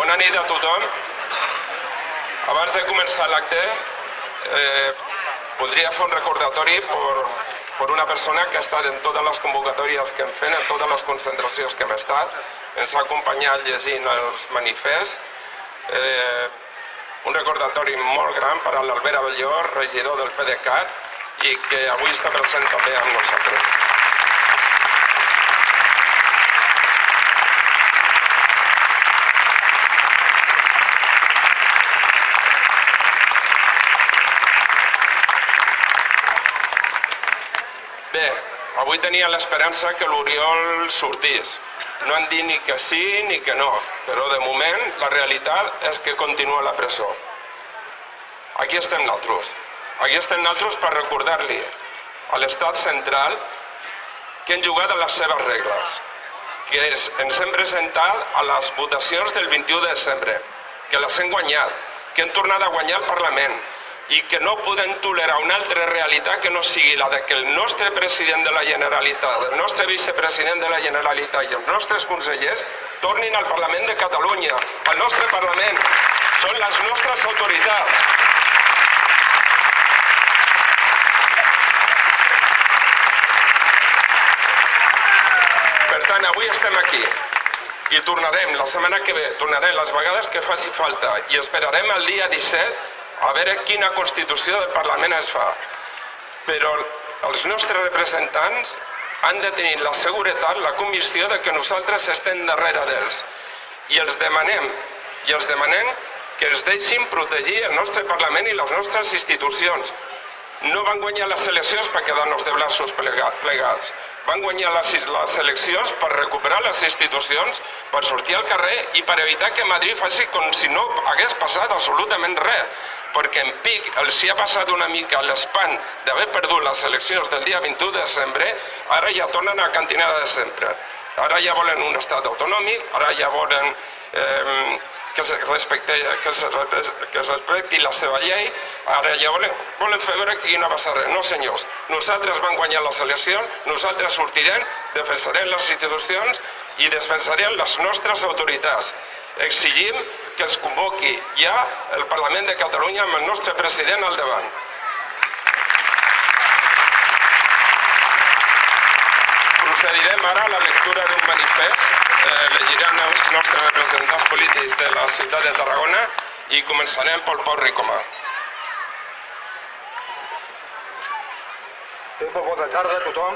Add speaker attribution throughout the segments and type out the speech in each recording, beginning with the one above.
Speaker 1: Bona nit a tothom. Abans de començar l'acte, voldria fer un recordatori per una persona que ha estat en totes les convocatòries que hem fet, en totes les concentracions que hem estat, ens ha acompanyat llegint els manifests. Un recordatori molt gran per a l'Albert Abelló, regidor del PDeCAT, i que avui està present també amb nosaltres. Bé, avui tenia l'esperança que l'Oriol sortís. No han dit ni que sí ni que no, però de moment la realitat és que continua a la presó. Aquí estem nosaltres. Aquí estem nosaltres per recordar-li a l'estat central que hem jugat a les seves regles, que ens hem presentat a les votacions del 21 de desembre, que les hem guanyat, que hem tornat a guanyar el Parlament, i que no podem tolerar una altra realitat que no sigui la de que el nostre president de la Generalitat, el nostre vicepresident de la Generalitat i els nostres consellers tornin al Parlament de Catalunya. El nostre Parlament són les nostres autoritats. Per tant, avui estem aquí i tornarem la setmana que ve, tornarem les vegades que faci falta i esperarem el dia 17 a veure quina constitució del Parlament es fa. Però els nostres representants han de tenir la seguretat, la convicció de que nosaltres estem darrere d'ells. I els demanem que ens deixin protegir el nostre Parlament i les nostres institucions. No van guanyar les eleccions per quedar-nos de braços plegats. Van guanyar les eleccions per recuperar les institucions, per sortir al carrer i per evitar que Madrid faci com si no hagués passat absolutament res. Perquè en Pic els hi ha passat una mica l'espant d'haver perdut les eleccions del dia 21 de desembre, ara ja tornen a la cantinera de sempre. Ara ja volen un estat autonòmic, ara ja volen que es respecti la seva llei, ara ja volen fer veure que aquí no passa res. No, senyors, nosaltres vam guanyar les eleccions, nosaltres sortirem, defensarem les institucions i defensarem les nostres autoritats. Exigim que es convoqui ja el Parlament de Catalunya amb el nostre president al davant. Procedirem ara a la lectura d'un manifest. Llegirem els nostres representants polítics de la ciutat de Tarragona i començarem pel Pau Ricomà.
Speaker 2: Bona tarda a tothom.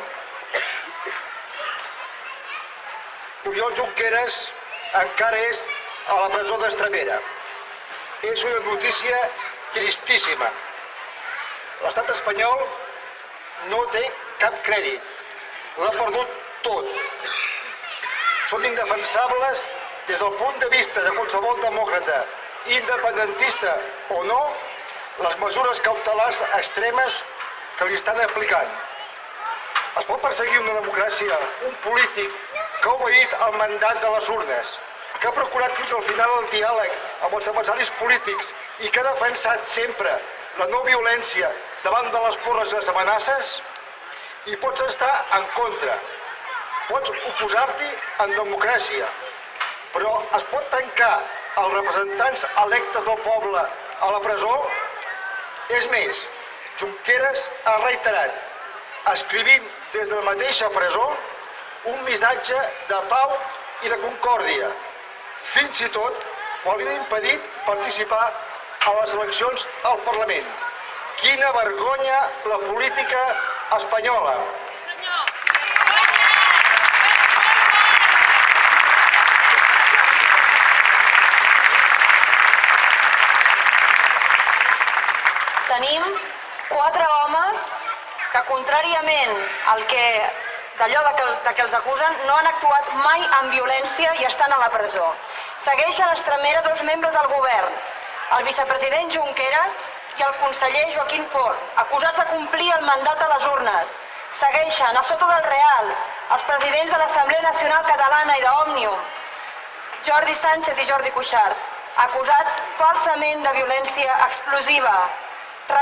Speaker 2: Oriol Junqueras encara és a la presó d'Estremera. És una notícia tristíssima. L'estat espanyol no té cap crèdit. L'ha perdut tot. Són indefensables des del punt de vista de qualsevol demòcrata, independentista o no, les mesures cautelars extremes que li estan aplicant. Es pot perseguir una democràcia, un polític que ha obeït el mandat de les urnes, que ha procurat fins al final el diàleg amb els adversaris polítics i que ha defensat sempre la no violència davant de les porres i les amenaces? I pots estar en contra, pots oposar-t'hi en democràcia, però es pot tancar els representants electes del poble a la presó? És més, Junqueras ha reiterat, escrivint des de la mateixa presó, un missatge de pau i de concòrdia. Fins i tot quan li han impedit participar a les eleccions al Parlament. Quina vergonya la política espanyola!
Speaker 3: Tenim 4 homes que, contràriament al que d'allò de que els acusen, no han actuat mai amb violència i estan a la presó. Segueixen a Estremera 2 membres del govern, el vicepresident Junqueras i el conseller Joaquim Forn, acusats de complir el mandat a les urnes. Segueixen a Soto del Real els presidents de l'Assemblea Nacional Catalana i d'Òmnium, Jordi Sánchez i Jordi Cuixart, acusats falsament de violència explosiva.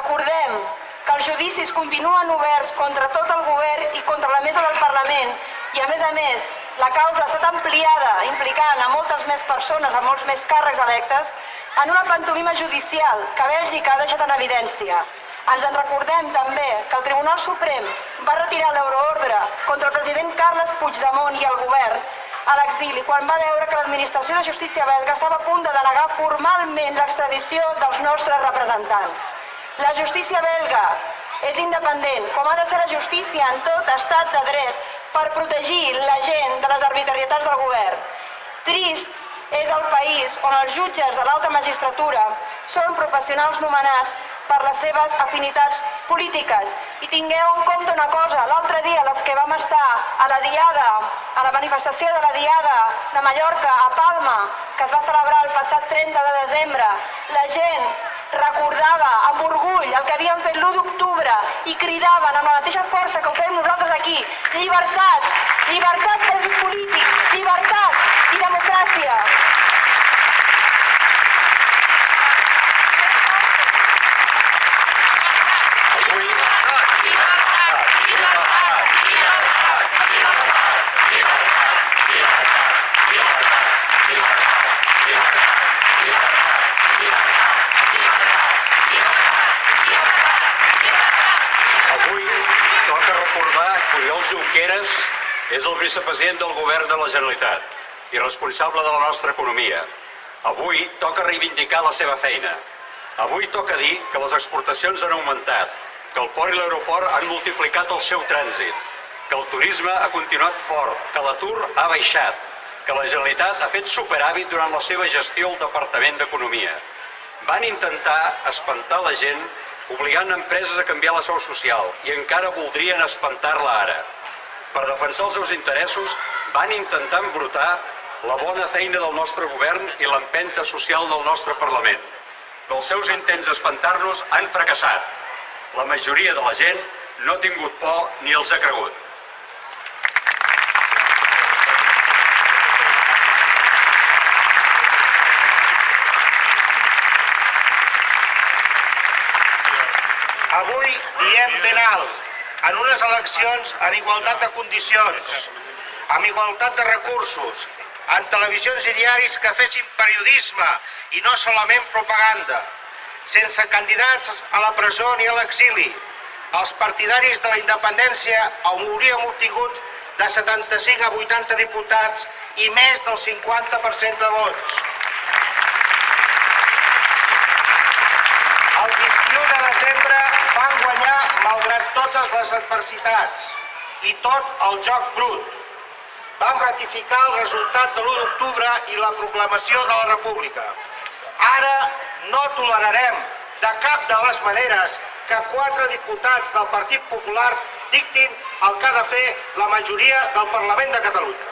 Speaker 3: Recordem que els judicis continuen oberts contra tot el govern i contra la mesa del Parlament i a més, la causa ha estat ampliada, implicant a moltes més persones, a molts més càrrecs electes, en una pantomima judicial que Bèlgica ha deixat en evidència. Ens en recordem també que el Tribunal Suprem va retirar l'euroordre contra el president Carles Puigdemont i el govern a l'exili quan va veure que l'administració de justícia belga estava a punt de denegar formalment l'extradició dels nostres representants. La justícia belga és independent, com ha de ser la justícia en tot estat de dret, per protegir la gent de les arbitrarietats del govern. Trist és el país on els jutges de l'alta magistratura són professionals nomenats per les seves afinitats polítiques. I tingueu en compte una cosa, l'altre dia les que vam estar a la Diada, a la manifestació de la Diada de Mallorca, a Palma, que es va celebrar el passat 30 de desembre, la gent recordava amb orgull el que havien fet l'1 d'octubre i cridaven amb la mateixa força que ho fem nosaltres aquí: llibertat, llibertat presos polítics, llibertat i democràcia.
Speaker 4: Junqueras és el vicepresident del govern de la Generalitat i responsable de la nostra economia. Avui toca reivindicar la seva feina. Avui toca dir que les exportacions han augmentat, que el port i l'aeroport han multiplicat el seu trànsit, que el turisme ha continuat fort, que l'atur ha baixat, que la Generalitat ha fet superàvit durant la seva gestió al Departament d'Economia. Van intentar espantar la gent obligant empreses a canviar la seu social i encara voldrien espantar-la ara. Per defensar els seus interessos van intentar embrutar la bona feina del nostre govern i l'empenta social del nostre Parlament. Però els seus intents d'espantar-nos han fracassat. La majoria de la gent no ha tingut por ni els ha cregut.
Speaker 5: Avui diem ben alt, en unes eleccions en igualtat de condicions, amb igualtat de recursos, en televisions i diaris que fessin periodisme i no solament propaganda, sense candidats a la presó ni a l'exili. Els partidaris de la independència hauríem obtingut de 75 a 80 diputats i més del 50% de vots. El 21 de desembre van guanyar malgrat totes les adversitats i tot el joc brut. Vam ratificar el resultat de l'1 d'octubre i la proclamació de la República. Ara no tolerarem de cap de les maneres que 4 diputats del Partit Popular dictin el que ha de fer la majoria del Parlament de Catalunya.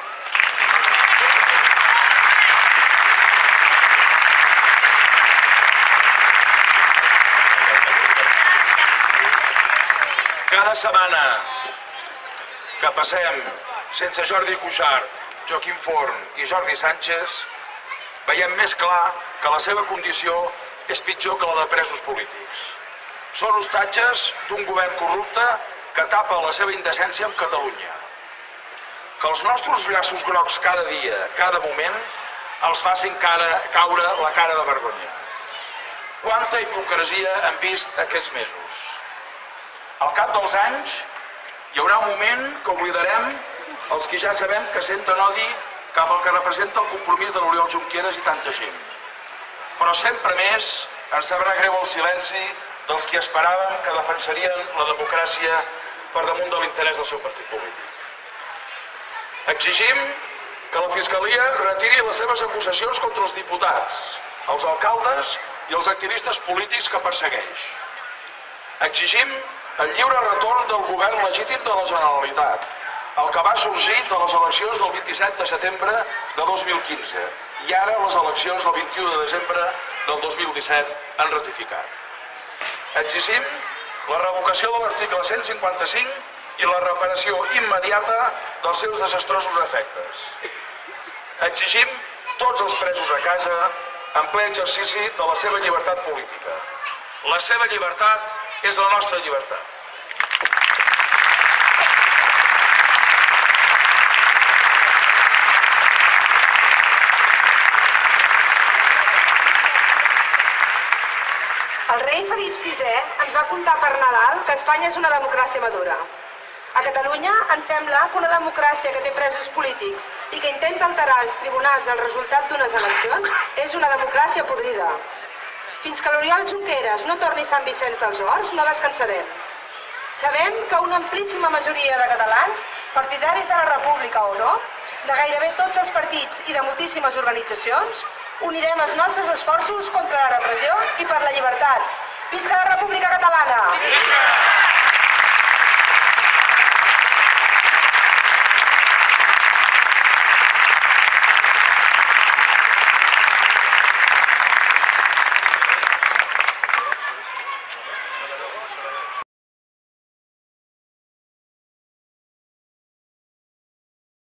Speaker 6: Cada setmana que passem sense Jordi Cuixart, Joaquim Forn i Jordi Sánchez, veiem més clar que la seva condició és pitjor que la de presos polítics. Són hostatges d'un govern corrupte que tapa la seva indecència amb Catalunya. Que els nostres llaços grocs cada dia, cada moment, els facin caure la cara de vergonya. Quanta hipocresia hem vist aquests mesos. Al cap dels anys, hi haurà un moment que oblidarem els que ja sabem que senten odi cap al que representa el compromís de l'Oriol Junqueras i tanta gent. Però sempre més ens sabrà greu el silenci dels que esperaven que defensarien la democràcia per damunt de l'interès del seu partit polític. Exigim que la Fiscalia retiri les seves acusacions contra els diputats, els alcaldes i els activistes polítics que persegueix. Exigim el lliure retorn del govern legítim de la Generalitat, el que va sorgir de les eleccions del 27 de setembre de 2015 i ara les eleccions del 21 de desembre del 2017 han ratificat. Exigim la revocació de l'article 155 i la reparació immediata dels seus desastrosos efectes. Exigim tots els presos a casa en ple exercici de la seva llibertat política. La seva llibertat és la nostra llibertat.
Speaker 7: El rei Felip VI ens va contar per Nadal que Espanya és una democràcia madura. A Catalunya ens sembla que una democràcia que té presos polítics i que intenta alterar als tribunals el resultat d'unes eleccions és una democràcia podrida. Fins que l'Oriol Junqueras no torni a Sant Vicenç dels Horts, no descansarem. Sabem que una amplíssima majoria de catalans, partidaris de la República o no, de gairebé tots els partits i de moltíssimes organitzacions, unirem els nostres esforços contra la repressió i per la llibertat. Visca la República Catalana!